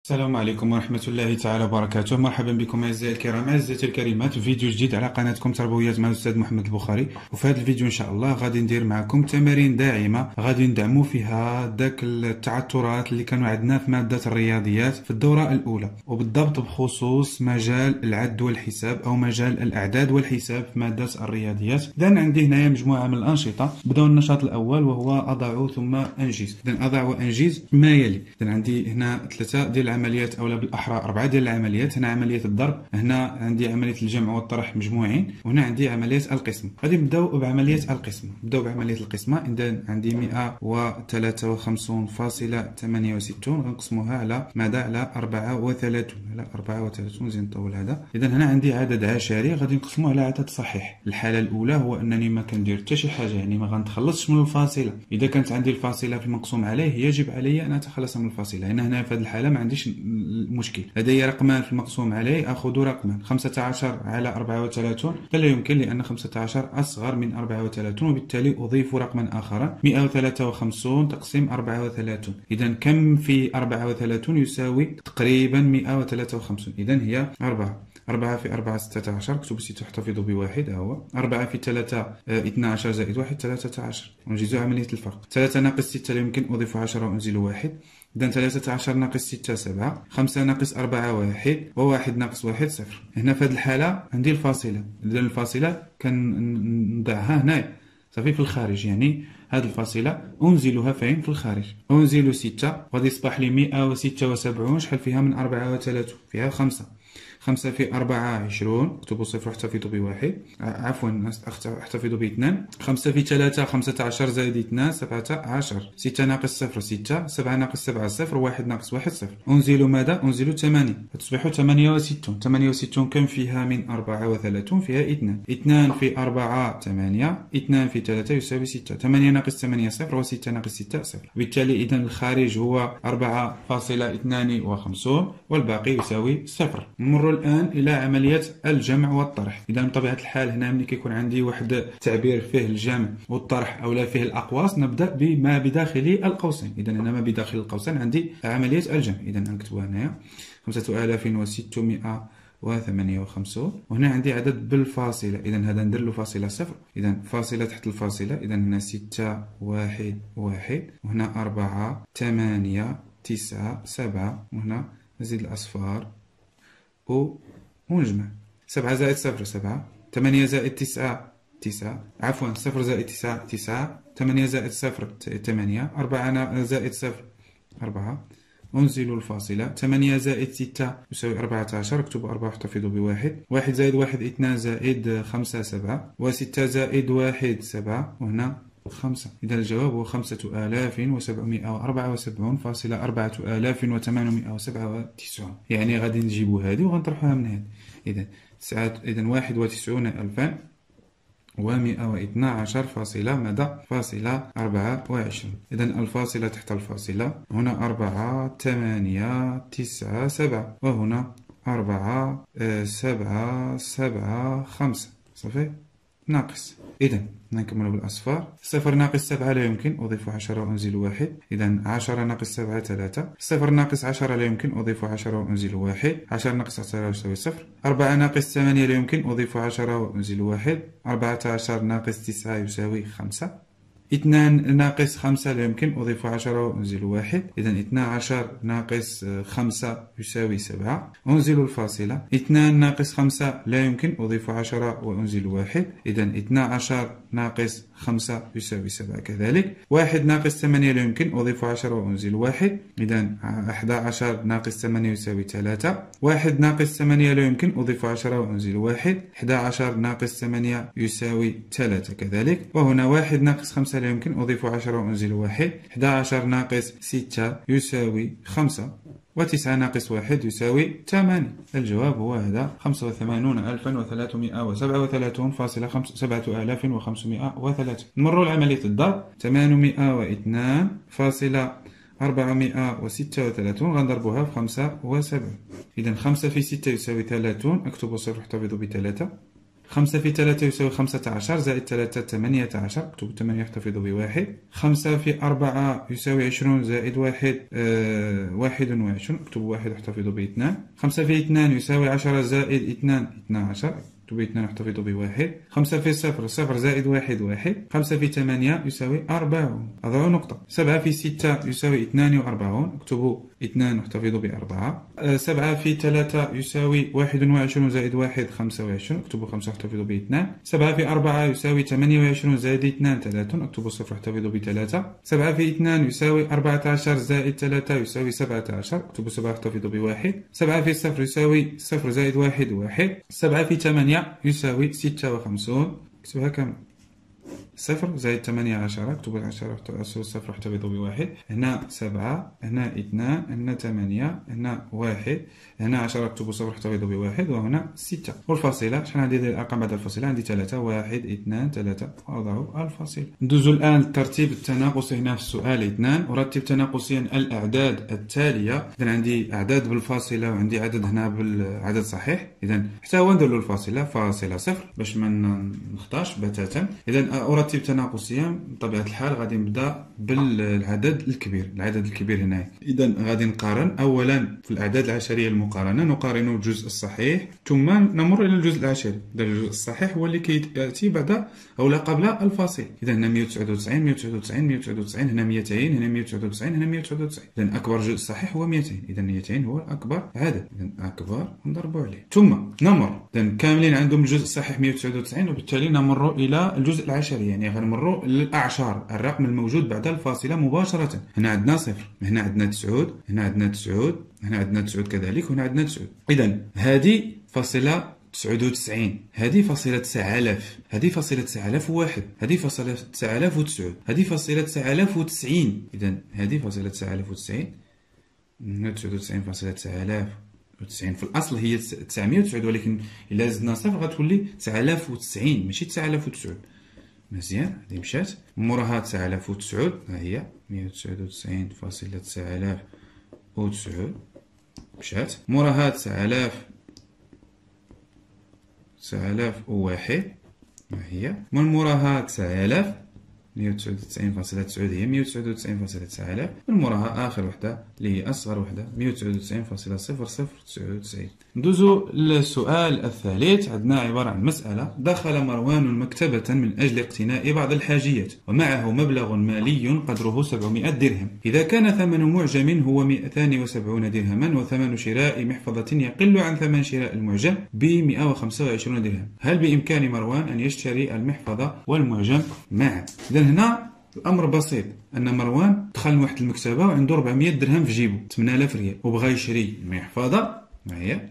السلام عليكم ورحمة الله تعالى وبركاته. مرحبا بكم أعزائي الكرام، أعزائي الكريمات، في فيديو جديد على قناتكم تربويات مع الأستاذ محمد البخاري. وفي هذا الفيديو إن شاء الله غادي ندير معكم تمارين داعمة غادي ندعموا فيها داك التعثرات اللي كانوا عندنا في مادة الرياضيات في الدورة الأولى، وبالضبط بخصوص مجال العد والحساب أو مجال الأعداد والحساب في مادة الرياضيات. إذن عندي هنايا مجموعة من الأنشطة. بدأوا النشاط الأول وهو أضع ثم أنجز. إذن أضع وأنجز ما يلي. إذن عندي هنا 3 ديال العمليات أو بالأحرى 4 ديال العمليات. هنا عملية الضرب، هنا عندي عملية الجمع والطرح مجموعين، وهنا عندي عملية القسمة. غادي نبداو بعملية القسمة. نبداو بعملية القسمة. إذا عندي 153.68 غنقسموها على ماذا؟ على 34. على 34 زين نطول هذا. إذا هنا عندي عدد عشري غادي نقسموه على عدد صحيح. الحالة الأولى هو أنني ما كندير حتى شي حاجة، يعني ما غنتخلصش من الفاصلة. إذا كانت عندي الفاصلة في المقسوم عليه يجب علي أن أتخلص من الفاصلة. هنا في هذه الحالة ما عنديش المشكل. لدي رقمان في المقسوم عليه، أخذ رقما 15 على 34 فلا يمكن، لأن 15 أصغر من 34، وبالتالي أضيف رقما آخر 153 تقسيم 34. إذا كم في 34 يساوي تقريبا 153. إذا هي 4 في 4 16، اكتب 6 احتفظ بواحد، هو 4 في 3 12 زائد 1 13. ونجيز عملية الفرق. 3 ناقص 6 لا يمكن، أضيف 10 وأنزل 1. إذا 13 ناقص 6 7، 5 ناقص 4 1، و1 ناقص 1 0. هنا في هذه الحالة عندي الفاصلة. إذا الفاصلة كنضعها هنا صافي في الخارج، يعني هذه الفاصلة أنزلها فين؟ في الخارج. أنزل 6 غادي يصبح لي 176. شحال فيها من 34؟ فيها 5. 5 في 4 20، اكتبوا صفر احتفظوا بواحد، عفوا احتفظوا باثنان. 5 في 3 15 زائد 2 17. 6 ناقص 0 6، 7 ناقص 7 0، 1 ناقص 1 0. أنزل ماذا؟ أنزل 8 فتصبح 68. 68 كم فيها من 34؟ فيها 2. 2 في 4 8، 2 في 3 يساوي 6. 8 ناقص 8 0، و6 ناقص 6 0. بالتالي إذا الخارج هو 4.52 والباقي يساوي 0. نمر الآن إلى عملية الجمع والطرح. إذا بطبيعة الحال هنا ملي كيكون عندي واحد التعبير فيه الجمع والطرح أو لا فيه الأقواس، نبدأ بما بداخل القوسين. إذا هنا ما بداخل القوسين عندي عملية الجمع. إذا نكتبها هنايا 5658، وهنا عندي عدد بالفاصلة. إذا هذا ندير له فاصلة 0. إذا فاصلة تحت الفاصلة. إذا هنا 6 1 1، وهنا 4 8 9 7، وهنا نزيد الأصفار ونجمع. 7 زائد 0 7، 8 زائد 9 9، عفوا 0 زائد 9 9، 8 زائد 0 8، 4 زائد 0 4. أنزل الفاصلة. 8 زائد 6 يساوي 14، اكتب 4 احتفظوا بواحد. 1 زائد 1 2 زائد 5 7، و6 زائد 1 7، وهنا 5. إذا الجواب هو 5747.4897. يعني غادي نجيبو هذه وغنطرحوها من هذه. إذا 9112 فاصلة ماذا؟ فاصلة 24. إذا الفاصلة تحت الفاصلة هنا 4 8 9 7، وهنا 4 7 7 5 صافي ناقص. إذا نكمل بالأصفار. 0 ناقص 7 لا يمكن، أضيف 10 وأنزل 1. إذا 10 ناقص 7 3. 0 ناقص 10 لا يمكن، أضيف 10 وأنزل 1. 10 ناقص 10 يساوي 0. 4 ناقص 8 لا يمكن، أضيف 10 وأنزل 1. 14 ناقص 9 يساوي 5. 2 ناقص 5 لا يمكن، أضيف 10 وأنزل 1. إذا 12 ناقص 5 يساوي 7. أنزل الفاصلة. 2 ناقص 5 لا يمكن، أضيف 10 وأنزل 1. إذا 12 ناقص 5 يساوي 7 كذلك. 1 ناقص 8 لا يمكن، أضيف 10 وأنزل 1. إذا 11 ناقص 8 يساوي 3. 1 ناقص 8 لا يمكن، أضيف 10 وأنزل 1. 11 ناقص 8 يساوي 3 كذلك. وهنا 1 ناقص 5 لا يمكن، أضيف 10 وأنزل 1. 11 ناقص 6 يساوي 5، و9 ناقص 1 يساوي 8. الجواب هو هذا 85,337.503. نمر لعملية الضرب. 802.436 غنضربوها في 75. إذا 5 في 6 يساوي 30، اكتبوا صفر احتفظوا ب3. 5 في 3 يساوي 15 زائد 3 18. اكتب 8 احتفظ بواحد. 5 في 4 يساوي 20 زائد 1 21. اكتب 1 احتفظ ب2. 5 في 2 يساوي 10 زائد 2 12. اكتب 2 احتفظ بواحد. 5 في 0 0 زائد 1 1. 5 في 8 يساوي 40. أضع نقطة. 7 في 6 يساوي 42. اكتبوا 2 احتفظ ب4. 7 في 3 يساوي 21 زائد 1 25. اكتبوا 5 احتفظ ب2. 7 في 4 يساوي 28 زائد 2 30. اكتبوا 0 احتفظ ب3. 7 في 2 يساوي 14 زائد 3 يساوي 17. اكتبوا 7 احتفظ ب1. 7 في 0 يساوي 0 زائد 1 1. 7 في 8 يساوي 56. اكتبها كامل. 0 زائد 18. اكتب 10 0 احتفظ بواحد. هنا 7 هنا 2 هنا 8 هنا 1 هنا 10. اكتب 0 احتفظ بواحد. وهنا 6. والفاصلة شحال عندي الأرقام بعد الفاصلة؟ عندي 3 1 2 3. وأضع الفاصلة. ندوز الآن للترتيب التناقصي هنا في السؤال 2. أرتب تناقصيا الأعداد التالية. إذا عندي أعداد بالفاصلة وعندي عدد هنا بالعدد صحيح. إذا حتى هو ندير له الفاصلة فاصلة 0 باش ما نخطاش بتاتا. إذا أرتب تناقصيا بطبيعة الحال غادي نبدا بالعدد الكبير. العدد الكبير هنا. إذا غادي نقارن أولا في الأعداد العشرية المقارنة. نقارن الجزء الصحيح ثم نمر إلى الجزء العشري. إذا الجزء الصحيح هو اللي كيأتي بعد أو لا قبل الفاصل. إذا هنا 199 199 199 هنا 200 هنا 199 هنا 199. إذا أكبر جزء صحيح هو 200. إذا 200 هو أكبر عدد. إذا أكبر نضربوا عليه. ثم نمر. إذا كاملين عندهم الجزء الصحيح 199 وبالتالي نمر إلى الجزء العشري. يعني غنمروا للأعشار الرقم الموجود بعد الفاصلة مباشرة. هنا عندنا 0 هنا عندنا 9 هنا عندنا 9 هنا عندنا 9 كذلك وهنا عندنا 9. إذا هذه فاصلة 99. هذه فاصلة 9000. هذه فاصلة 9001. هذه فاصلة 9009. هذه فاصلة 9090. إذا هذه فاصلة 9090. 99 9090 في الأصل هي 909 ولكن إلا زدنا صفر غتولي 9090 ماشي 9009. مزيان هذه مشات. موراها 9009 ها هي 199.9009 مشات. موراها 9001 ها هي. من موراها 9000 199.9 هي 199.9000. من موراها آخر وحدة اللي هي أصغر وحدة 199.0099. ندوزو للسؤال الثالث. عندنا عبارة عن مسألة. دخل مروان مكتبة من أجل اقتناء بعض الحاجيات ومعه مبلغ مالي قدره 700 درهم. إذا كان ثمن معجم هو 270 درهما وثمن شراء محفظة يقل عن ثمن شراء المعجم ب 125 درهم، هل بإمكان مروان أن يشتري المحفظة والمعجم معا؟ إذا هنا الأمر بسيط. أن مروان دخل لواحد المكتبة وعنده 400 درهم في جيبه 8000 ريال وبغى يشري محفظة. معايا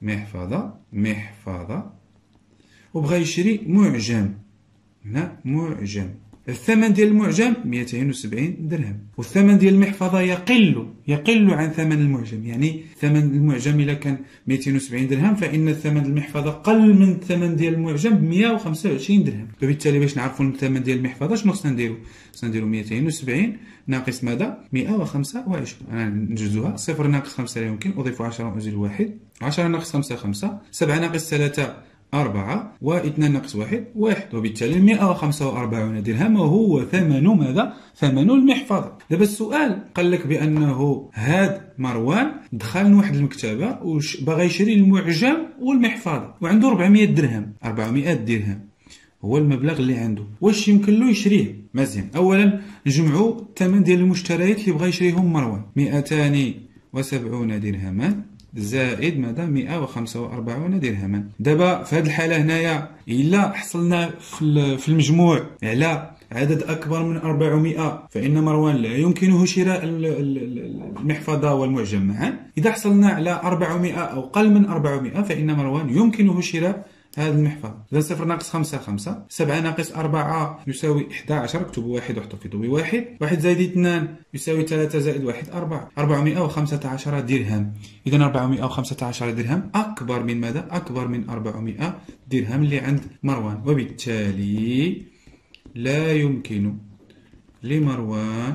محفظة وبغى يشري معجم. هنا معجم. الثمن ديال المعجم 270 درهم والثمن ديال المحفظة يقل عن ثمن المعجم. يعني ثمن المعجم إلا كان 270 درهم فإن ثمن المحفظة قل من الثمن ديال المعجم ب 125 درهم. فبالتالي باش نعرفوا الثمن ديال المحفظة شنو خصنا نديرو؟ خصنا نديرو 270 ناقص ماذا؟ 125. أنا نجزوها. 0 ناقص 5 لا يمكن. أضيف 10 وأزيد 1. 10 ناقص 5 5. 7 ناقص 3 4 و2 ناقص 1 1. وبالتالي 145 درهم وهو ثمن ماذا؟ ثمن المحفظة. دابا السؤال قال لك بأنه هاد مروان دخل لواحد المكتبة وبغى يشري المعجم والمحفظة وعنده 400 درهم. 400 درهم هو المبلغ اللي عنده. واش يمكن له يشريه؟ مزيان. أولا نجمعوا الثمن ديال المشتريات اللي بغى يشريهم مروان. 270 درهما زائد ماذا؟ 145 درهما. دابا في هذه الحالة هنايا إلا حصلنا في المجموع على عدد أكبر من 400 فإن مروان لا يمكنه شراء المحفظة والمعجم معا. إذا حصلنا على 400 أو أقل من 400 فإن مروان يمكنه شراء هذه المحفظة. إذا 0 ناقص 5 5. 7 ناقص 4 يساوي 11. اكتبوا 1 واحتفظوا بواحد. 1 زائد 2 يساوي 3 زائد 1 4. 415 درهم. إذا 415 درهم أكبر من ماذا؟ أكبر من 400 درهم اللي عند مروان. وبالتالي لا يمكن لمروان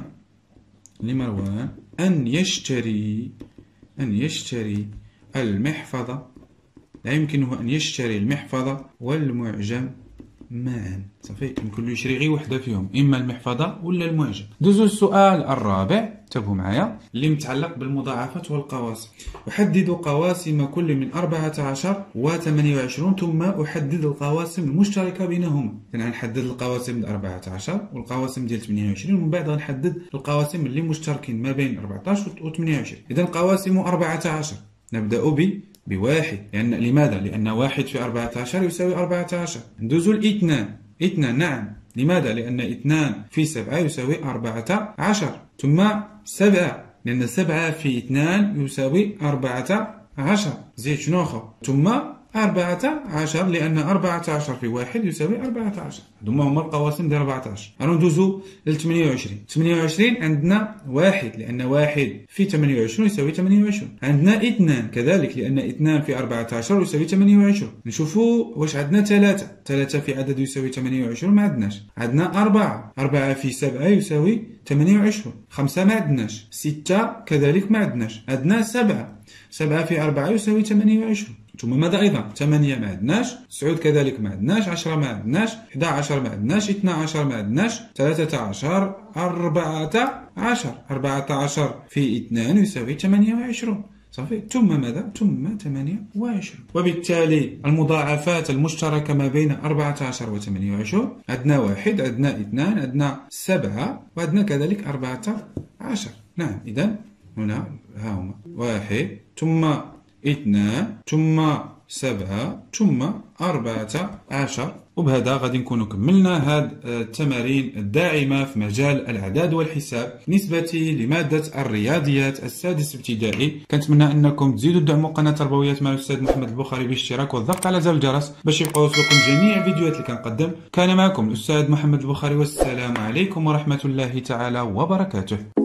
أن يشتري المحفظة لا يمكنه أن يشتري المحفظة والمعجم معا. صافي، يمكن له يشري غير وحده فيهم، اما المحفظه ولا المعجم. دوزو السؤال الرابع، انتبهوا معايا، اللي متعلق بالمضاعفات والقواسم. احدد قواسم كل من 14 و 28 ثم احدد القواسم المشتركه بينهما. يعني غنحدد القواسم ديال 14 والقواسم ديال 28، ومن بعد غنحدد القواسم اللي مشتركين ما بين 14 و 28. اذا قواسم 14 نبدا بواحد، لماذا؟ لأن واحد في 14 يساوي 14. ندوزو الاثنان، اثنان نعم، لماذا؟ لأن 2 في 7 يساوي 14. ثم 7، لأن 7 في 2 يساوي 14. زيد شنو أخر؟ ثم 14، لأن 14 في 1 يساوي 14. هما القواسم ديال 14. غندوزو ل 28. 28 عندنا 1، لأن 1 في 28 يساوي 28. عندنا 2 كذلك، لأن 2 في 14 يساوي 28. نشوفو واش عندنا 3 في عدد يساوي 28 ما عندناش. عندنا 4 في 7 يساوي 28. 5 ما عندناش. 6 كذلك ما عندناش. عندنا 7 في 4 يساوي 28. ثم ماذا أيضا؟ 8 ما عندناش، 9 كذلك ما عندناش، 10 ما عندناش، 11 ما عندناش، 12 ما عندناش، 13 14. 14 في 2 يساوي 28. صافي، ثم ماذا؟ ثم 28. وبالتالي المضاعفات المشتركة ما بين 14 و 28 عندنا 1، عندنا 2، عندنا 7، وعندنا كذلك 14. نعم، إذا هنا ها هما 1 ثم 2 ثم 7 ثم 14. وبهذا غادي نكونوا كملنا هاد التمارين الداعمة في مجال الأعداد والحساب نسبة لمادة الرياضيات السادس ابتدائي. كنتمنى أنكم تزيدوا تدعموا قناة تربويات مع الأستاذ محمد البخاري بالاشتراك والضغط على زر الجرس باش يبقاو يوصلكم جميع الفيديوهات اللي كنقدم. كان معكم الأستاذ محمد البخاري، والسلام عليكم ورحمة الله تعالى وبركاته.